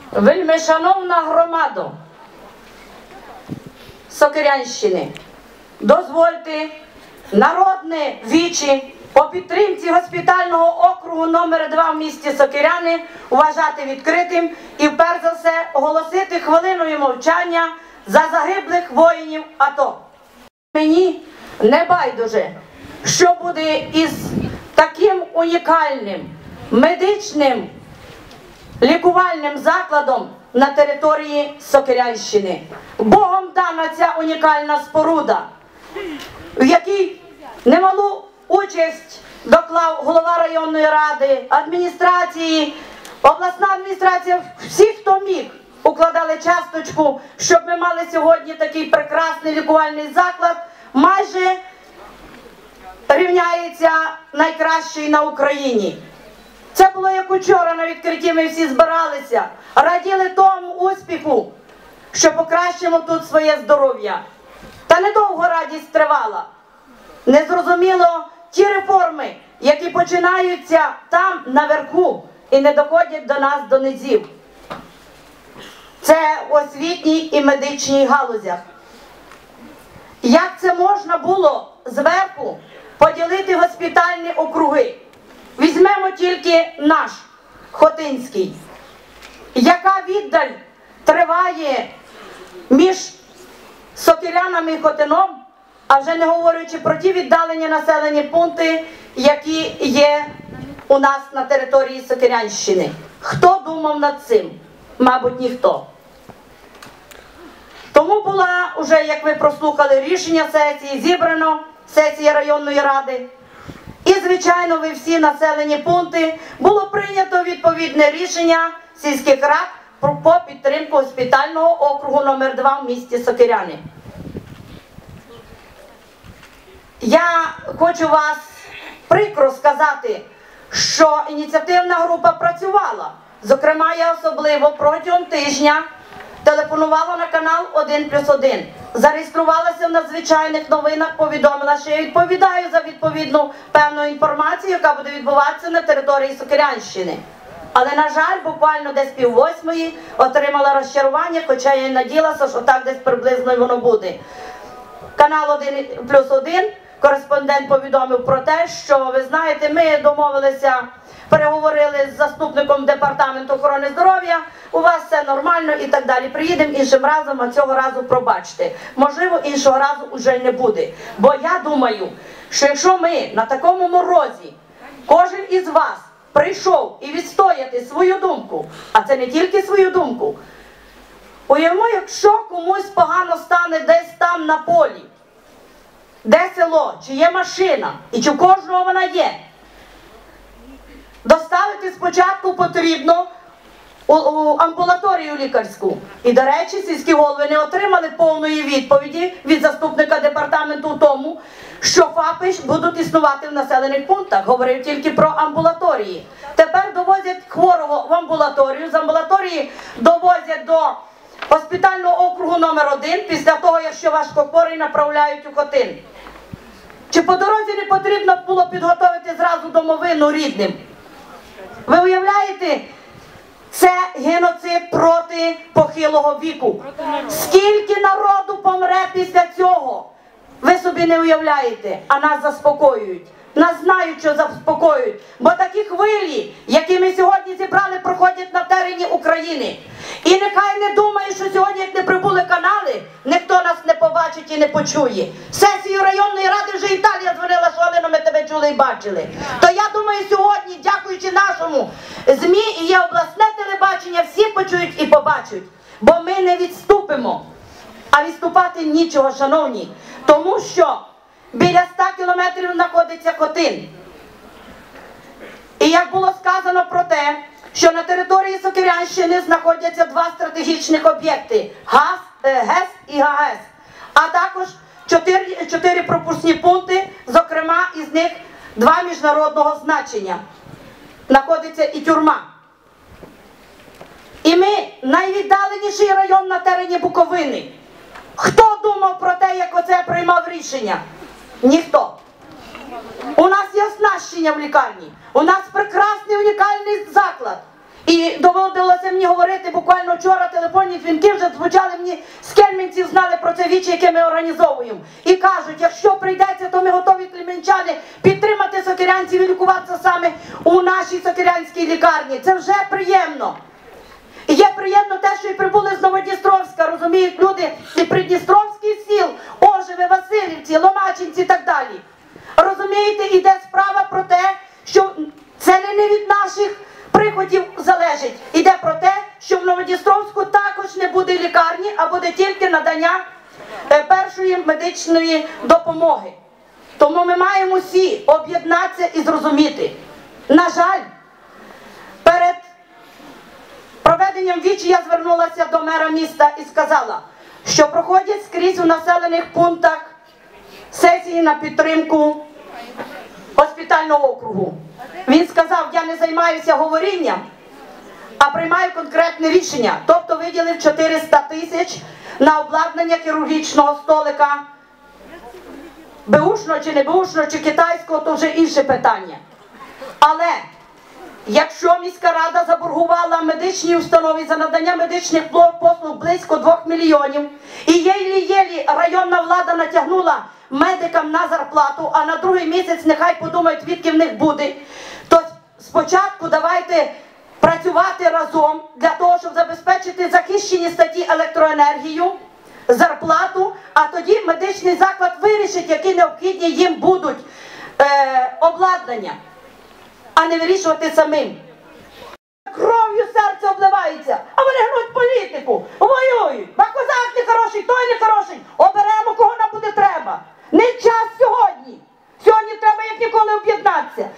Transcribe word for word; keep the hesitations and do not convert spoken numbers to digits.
Вельмишановна громадо Сокирянщини, дозвольте народне вічі по підтримці госпітального округу номер два в місті Сокиряни вважати відкритим і, перш за все, оголосити хвилиною мовчання за загиблих воїнів АТО. Мені не байдуже, що буде із таким унікальним медичним лікувальним закладом на території Сокирянщини. Богом дана ця унікальна споруда, в якій немалу участь доклав голова районної ради, адміністрації, обласна адміністрація, всі, хто міг, укладали часточку, щоб ми мали сьогодні такий прекрасний лікувальний заклад, майже рівняється найкращий на Україні. Це було як учора на відкритті, ми всі збиралися, раділи тому успіху, що покращимо тут своє здоров'я. Та недовго радість тривала. Незрозуміло ті реформи, які починаються там, наверху, і не доходять до нас, до низів. Це в освітній і медичній галузях. Як це можна було зверху поділити госпітальні округи? Візьмемо тільки наш, Хотинський. Яка віддаль триває між Сокирянами і Хотином, а вже не говорячи про ті віддалені населені пункти, які є у нас на території Сокирянщини. Хто думав над цим? Мабуть, ніхто. Тому була вже, як ви прослухали, рішення сесії, зібрано сесія районної ради. І, звичайно, ви всі населені пункти, було прийнято відповідне рішення сільських рад по підтримку госпітального округу номер два в місті Сокиряни. Я хочу вас прикро сказати, що ініціативна група працювала. Зокрема, я особливо протягом тижня телефонувала на канал один плюс один. Зареєструвалася в надзвичайних новинах, повідомила, що я відповідаю за відповідну певну інформацію, яка буде відбуватися на території Сокирянщини. Але, на жаль, буквально десь пів восьмої отримала розчарування, хоча я й надіялася, що так десь приблизно воно буде. Канал один плюс один, кореспондент повідомив про те, що, ви знаєте, ми домовилися, переговорили з заступником департаменту охорони здоров'я, у вас все нормально і так далі. Приїдемо іншим разом, а цього разу пробачте. Можливо, іншого разу вже не буде. Бо я думаю, що якщо ми на такому морозі, кожен із вас прийшов і відстояти свою думку, а це не тільки свою думку, уявимо, якщо комусь погано стане десь там на полі, де село, чи є машина, і чи в кожного вона є, доставити спочатку потрібно у, у амбулаторію лікарську. І, до речі, сільські голови не отримали повної відповіді від заступника департаменту у тому, що ФАПи будуть існувати в населених пунктах. Говорив тільки про амбулаторії. Тепер довозять хворого в амбулаторію, з амбулаторії довозять до госпітального округу номер один, після того, якщо важкохворий направляють у Хотин. Чи по дорозі не потрібно було підготовити зразу домовину рідним? Ви уявляєте, це геноцид проти похилого віку. Скільки народу помре після цього? Ви собі не уявляєте, а нас заспокоюють. Нас знають, що заспокоюють. Бо такі хвилі, які ми сьогодні зібрали, проходять на терені України. І нехай не думає, що сьогодні, як не прибули канали, ніхто нас не побачить і не почує. Сесію районної ради вже Італія дзвонила, що Олено, ми тебе чули і бачили. То я думаю, сьогодні, дякуючи нашому ЗМІ, і є обласне телебачення, всі почують і побачать. Бо ми не відступимо. А відступати нічого, шановні. Тому що біля ста кілометрів знаходиться Хотин. І як було сказано про те, що на території Сокирянщини знаходяться два стратегічних об'єкти – ГАЗ, ГЕС і ГАЕС. А також чотири, чотири пропускні пункти, зокрема із них два міжнародного значення. Знаходиться і тюрма. І ми найвіддаленіший район на терені Буковини. Хто думав про те, як оце приймав рішення? Ніхто. У нас є оснащення в лікарні. У нас прекрасний унікальний заклад. І доводилося мені говорити, буквально вчора телефонні дзвінки вже звучали мені, з Кельменців знали про це вічі, яке ми організовуємо. І кажуть, якщо прийдеться, то ми готові клімінчани підтримати сокирянців і лікуватися саме у нашій сокирянській лікарні. Це вже приємно. І є приємно те, що і прибули з Новодністровська, розуміють люди, і придністровських сіл, Ожеве, Василівці, Ломачинці і так далі. Розумієте, іде справа про те, що це не від наших приходів залежить. Іде про те, що в Новодністровську також не буде лікарні, а буде тільки надання першої медичної допомоги. Тому ми маємо всі об'єднатися і зрозуміти. На жаль, перед проведенням вічі я звернулася до мера міста і сказала, що проходять скрізь у населених пунктах сесії на підтримку госпітального округу. Він сказав, я не займаюся говорінням, а приймаю конкретне рішення. Тобто виділив чотириста тисяч на обладнання хірургічного столика. Беушного чи не беушного, чи китайського, то вже інше питання. Але якщо міська рада заборгувала медичній установі за надання медичних послуг близько двох мільйонів, і єлі-єлі районна влада натягнула медикам на зарплату, а на другий місяць нехай подумають, звідки в них буде, то спочатку давайте працювати разом для того, щоб забезпечити захищені статті електроенергію, зарплату, а тоді медичний заклад вирішить, які необхідні їм будуть е, обладнання, а не вирішувати самим. Кров'ю серце обливається, а вони гнуть політику, воюють. А козак не хороший, той не хороший. Оберемо, кого нам буде треба. Не час сьогодні. Сьогодні треба як ніколи об'єднатися.